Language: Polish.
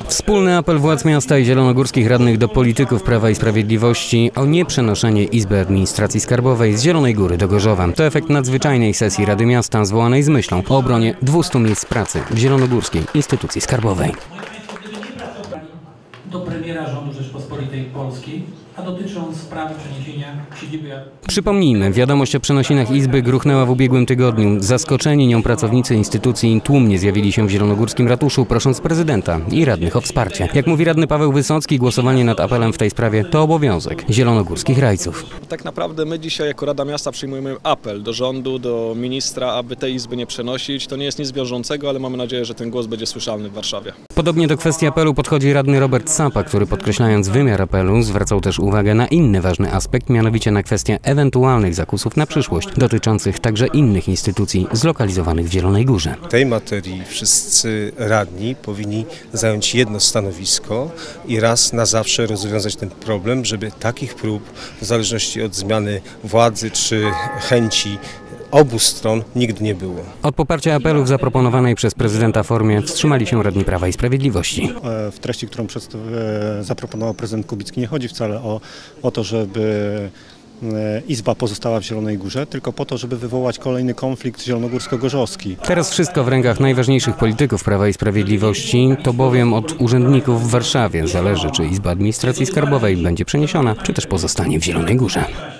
Wspólny apel władz miasta i zielonogórskich radnych do polityków Prawa i Sprawiedliwości o nieprzenoszenie Izby Administracji Skarbowej z Zielonej Góry do Gorzowa. To efekt nadzwyczajnej sesji Rady Miasta zwołanej z myślą o obronie 200 miejsc pracy w zielonogórskiej instytucji skarbowej. Do premiera rządu Rzeczpospolitej Polskiej, a dotyczą sprawy przeniesienia siedziby. Przypomnijmy, wiadomość o przenosinach Izby gruchnęła w ubiegłym tygodniu. Zaskoczeni nią pracownicy instytucji tłumnie zjawili się w zielonogórskim ratuszu, prosząc prezydenta i radnych o wsparcie. Jak mówi radny Paweł Wysocki, głosowanie nad apelem w tej sprawie to obowiązek zielonogórskich rajców. Tak naprawdę my dzisiaj jako Rada Miasta przyjmujemy apel do rządu, do ministra, aby tej Izby nie przenosić. To nie jest nic wiążącego, ale mamy nadzieję, że ten głos będzie słyszalny w Warszawie. Podobnie do kwestii apelu podchodzi radny Robert Sapa, który podkreślając wymiar apelu zwracał też uwagę na inny ważny aspekt, mianowicie na kwestię ewentualnych zakusów na przyszłość, dotyczących także innych instytucji zlokalizowanych w Zielonej Górze. W tej materii wszyscy radni powinni zająć jedno stanowisko i raz na zawsze rozwiązać ten problem, żeby takich prób, w zależności od zmiany władzy czy chęci obu stron, nigdy nie było. Od poparcia apelu w zaproponowanej przez prezydenta formie wstrzymali się radni Prawa i Sprawiedliwości. W treści, którą zaproponował prezydent Kubicki, nie chodzi wcale o to, żeby Izba pozostała w Zielonej Górze, tylko po to, żeby wywołać kolejny konflikt zielonogórsko-gorzowski. Teraz wszystko w rękach najważniejszych polityków Prawa i Sprawiedliwości, to bowiem od urzędników w Warszawie zależy, czy Izba Administracji Skarbowej będzie przeniesiona, czy też pozostanie w Zielonej Górze.